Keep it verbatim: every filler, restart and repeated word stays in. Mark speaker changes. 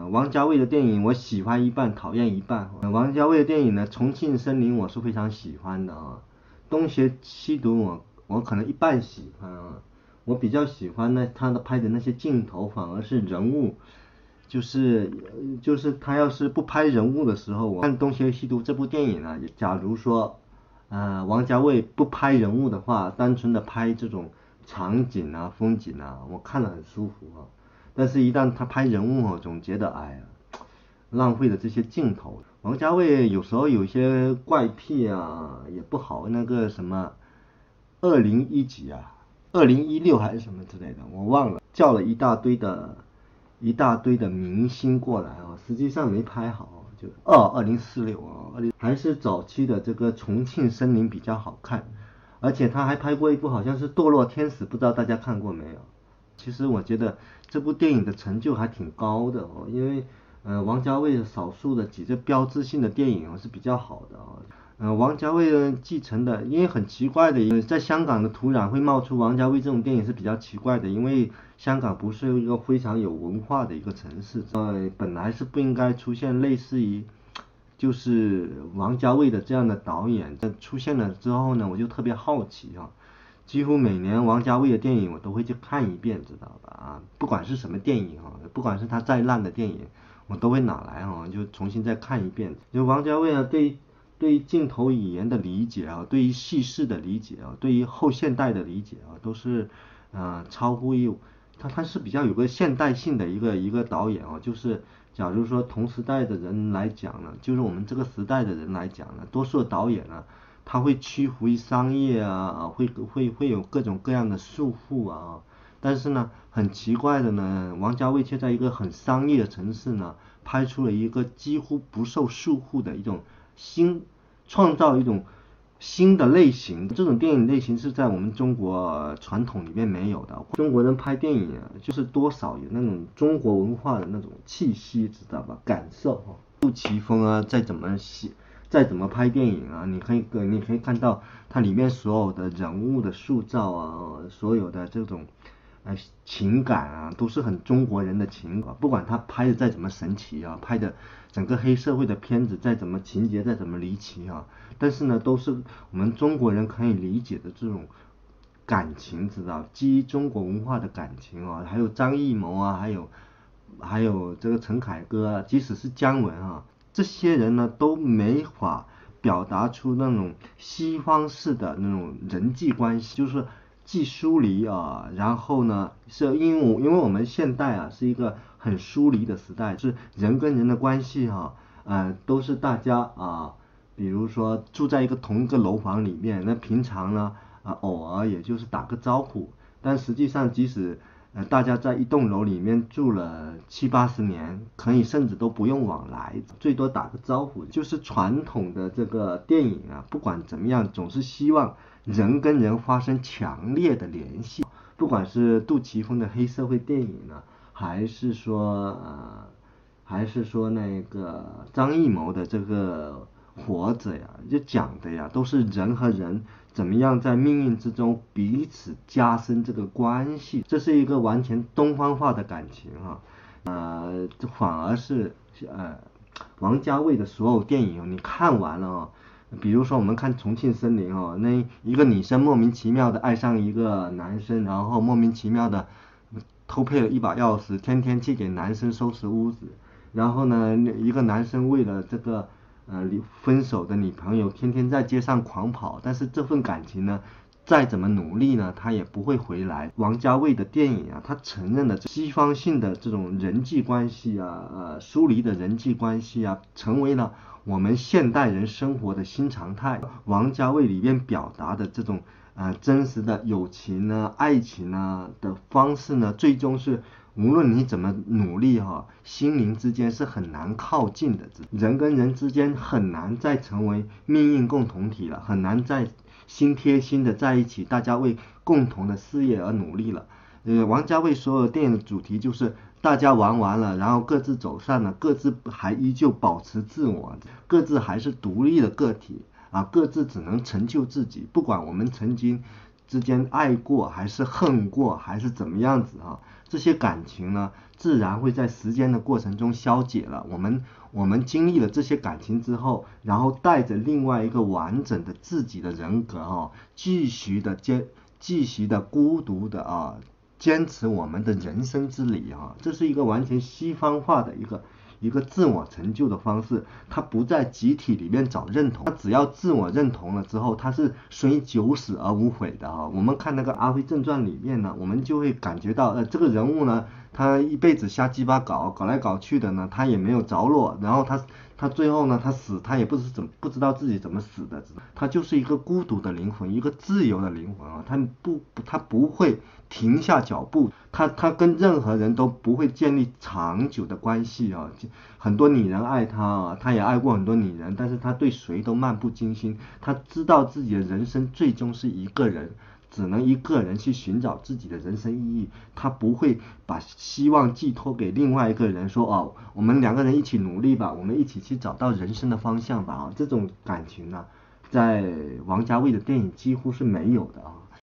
Speaker 1: 王家卫的电影我喜欢一半，讨厌一半。王家卫的电影呢，《重庆森林》我是非常喜欢的啊，《东邪西毒》我我可能一半喜欢啊。我比较喜欢呢，他的拍的那些镜头反而是人物，就是就是他要是不拍人物的时候，我看《东邪西毒》这部电影啊，假如说呃王家卫不拍人物的话，单纯的拍这种场景啊、风景啊，我看了很舒服啊。但是，一旦他拍人物，我总觉得哎呀，浪费了这些镜头。王家卫有时候有些怪癖啊，也不好。那个什么，二零一几啊，二零一六还是什么之类的，我忘了，叫了一大堆的，一大堆的明星过来啊，实际上没拍好，就二二零四六啊，还是早期的这个重庆森林比较好看，而且他还拍过一部好像是堕落天使，不知道大家看过没有？其实我觉得这部电影的成就还挺高的哦，因为呃王家卫少数的几个标志性的电影是比较好的哦。呃，王家卫继承的，因为很奇怪的，在香港的土壤会冒出王家卫这种电影是比较奇怪的，因为香港不是一个非常有文化的一个城市，呃，本来是不应该出现类似于就是王家卫的这样的导演，在出现了之后呢，我就特别好奇啊。几乎每年王家卫的电影我都会去看一遍，知道吧？啊，不管是什么电影哈，不管是他再烂的电影，我都会拿来哈，就重新再看一遍。就王家卫啊，对对于镜头语言的理解啊，对于叙事的理解啊，对于后现代的理解啊，都是呃超乎于他他是比较有个现代性的一个一个导演啊，就是假如说同时代的人来讲呢，就是我们这个时代的人来讲呢，多数的导演呢。他会屈服于商业啊，会会会有各种各样的束缚啊，但是呢，很奇怪的呢，王家卫却在一个很商业的城市呢，拍出了一个几乎不受束缚的一种新，创造一种新的类型。这种电影类型是在我们中国传统里面没有的。中国人拍电影啊，就是多少有那种中国文化的那种气息，知道吧？感受哈。杜琪峰啊，再怎么写。再怎么拍电影啊，你可以你可以看到它里面所有的人物的塑造啊，所有的这种呃情感啊，都是很中国人的情感。不管他拍的再怎么神奇啊，拍的整个黑社会的片子再怎么情节再怎么离奇啊，但是呢，都是我们中国人可以理解的这种感情，知道，基于中国文化的感情啊，还有张艺谋啊，还有还有这个陈凯歌啊，即使是姜文啊。这些人呢都没法表达出那种西方式的那种人际关系，就是既疏离啊，然后呢是因为我因为我们现代啊是一个很疏离的时代，是人跟人的关系哈、啊，呃都是大家啊，比如说住在一个同一个楼房里面，那平常呢啊偶尔也就是打个招呼，但实际上即使呃，大家在一栋楼里面住了七八十年，可以甚至都不用往来，最多打个招呼。就是传统的这个电影啊，不管怎么样，总是希望人跟人发生强烈的联系。不管是杜琪峰的黑社会电影呢，还是说呃，还是说那个张艺谋的这个活着呀，就讲的呀，都是人和人怎么样在命运之中彼此加深这个关系，这是一个完全东方化的感情哈、啊，呃，反而是呃王家卫的所有电影你看完了哦，比如说我们看《重庆森林》哦，那一个女生莫名其妙的爱上一个男生，然后莫名其妙的偷配了一把钥匙，天天去给男生收拾屋子，然后呢，一个男生为了这个呃分手的女朋友，天天在街上狂跑，但是这份感情呢，再怎么努力呢，他也不会回来。王家卫的电影啊，他承认了西方性的这种人际关系啊，呃，疏离的人际关系啊，成为了我们现代人生活的新常态。王家卫里面表达的这种呃真实的友情呢、爱情呢的方式呢，最终是无论你怎么努力哈、啊，心灵之间是很难靠近的，人跟人之间很难再成为命运共同体了，很难再心贴心的在一起，大家为共同的事业而努力了。呃，王家卫所有电影的主题就是大家玩完了，然后各自走散了，各自还依旧保持自我，各自还是独立的个体啊，各自只能成就自己。不管我们曾经之间爱过还是恨过还是怎么样子啊，这些感情呢自然会在时间的过程中消解了。我们我们经历了这些感情之后，然后带着另外一个完整的自己的人格啊，继续的坚继续的孤独的啊坚持我们的人生之旅啊，这是一个完全西方化的一个一个自我成就的方式。他不在集体里面找认同，他只要自我认同了之后，他是虽九死而无悔的啊。我们看那个《阿飞正传》里面呢，我们就会感觉到，呃，这个人物呢，他一辈子瞎鸡巴搞，搞来搞去的呢，他也没有着落，然后他他最后呢，他死，他也不是怎么不知道自己怎么死的，他就是一个孤独的灵魂，一个自由的灵魂啊，他不他不会停下脚步，他他跟任何人都不会建立长久的关系啊。很多女人爱他啊，他也爱过很多女人，但是他对谁都漫不经心，他知道自己的人生最终是一个人。只能一个人去寻找自己的人生意义，他不会把希望寄托给另外一个人说哦，我们两个人一起努力吧，我们一起去找到人生的方向吧啊，这种感情呢，在王家卫的电影几乎是没有的啊。